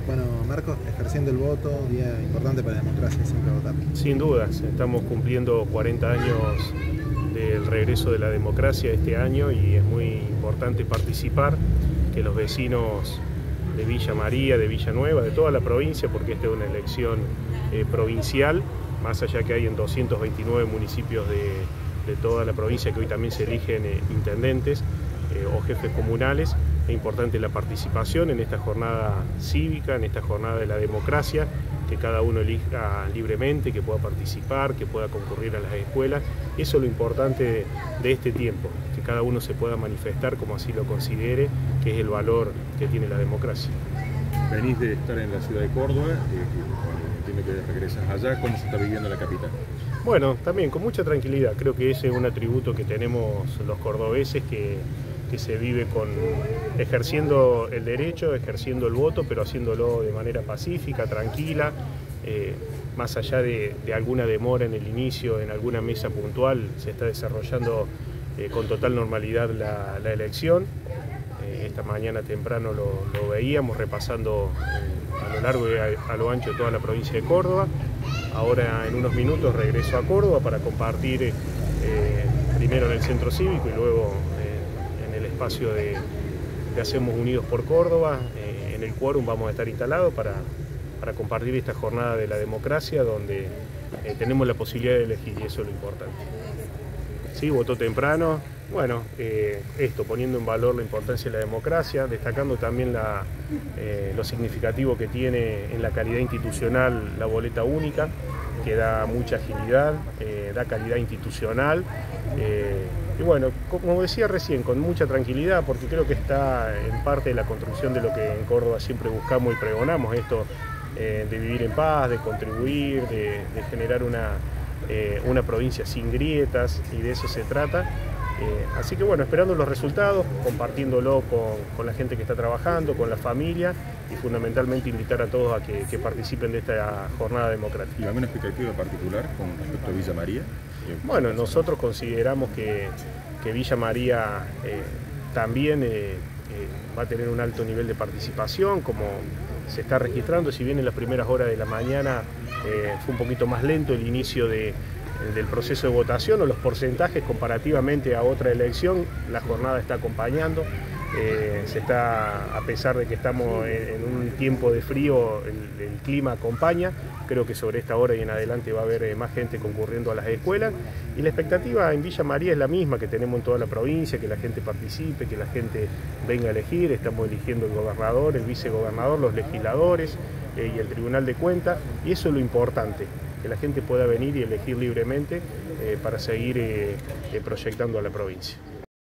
Bueno, Marcos, ejerciendo el voto, día importante para la democracia, siempre votar. Sin dudas, estamos cumpliendo 40 años del regreso de la democracia este año y es muy importante participar, que los vecinos de Villa María, de Villanueva, de toda la provincia, porque esta es una elección provincial, más allá que hay en 229 municipios de toda la provincia que hoy también se eligen intendentes o jefes comunales. Es importante la participación en esta jornada cívica, en esta jornada de la democracia, que cada uno elija libremente, que pueda participar, que pueda concurrir a las escuelas. Eso es lo importante de este tiempo, que cada uno se pueda manifestar como así lo considere, que es el valor que tiene la democracia. Venís de estar en la ciudad de Córdoba, entiendo que regresas allá. ¿Cómo se está viviendo en la capital? Bueno, también con mucha tranquilidad. Creo que ese es un atributo que tenemos los cordobeses, que se vive ejerciendo el derecho, ejerciendo el voto, pero haciéndolo de manera pacífica, tranquila, más allá de alguna demora en el inicio, en alguna mesa puntual, se está desarrollando con total normalidad la elección. Esta mañana temprano lo veíamos repasando a lo largo y a lo ancho de toda la provincia de Córdoba. Ahora en unos minutos regreso a Córdoba para compartir primero en el centro cívico y luego en el espacio de Hacemos Unidos por Córdoba. En el quórum vamos a estar instalados para compartir esta jornada de la democracia, donde tenemos la posibilidad de elegir, y eso es lo importante. Sí, votó temprano. Bueno, poniendo en valor la importancia de la democracia, destacando también lo significativo que tiene en la calidad institucional la boleta única, que da mucha agilidad, da calidad institucional. Y bueno, como decía recién, con mucha tranquilidad, porque creo que está en parte de la construcción de lo que en Córdoba siempre buscamos y pregonamos, esto de vivir en paz, de contribuir, de generar una provincia sin grietas, y de eso se trata. Así que bueno, esperando los resultados, compartiéndolo con la gente que está trabajando, con la familia, y fundamentalmente invitar a todos a que participen de esta jornada democrática. ¿Y alguna expectativa particular con respecto a Villa María? Bueno, nosotros consideramos que Villa María también va a tener un alto nivel de participación, como se está registrando. Si bien en las primeras horas de la mañana fue un poquito más lento el inicio del proceso de votación o los porcentajes comparativamente a otra elección, la jornada está acompañando. A pesar de que estamos en un tiempo de frío, el clima acompaña. Creo que sobre esta hora y en adelante va a haber más gente concurriendo a las escuelas, y la expectativa en Villa María es la misma que tenemos en toda la provincia, que la gente participe, que la gente venga a elegir. Estamos eligiendo el gobernador, el vicegobernador, los legisladores y el Tribunal de Cuentas, y eso es lo importante, que la gente pueda venir y elegir libremente para seguir proyectando a la provincia.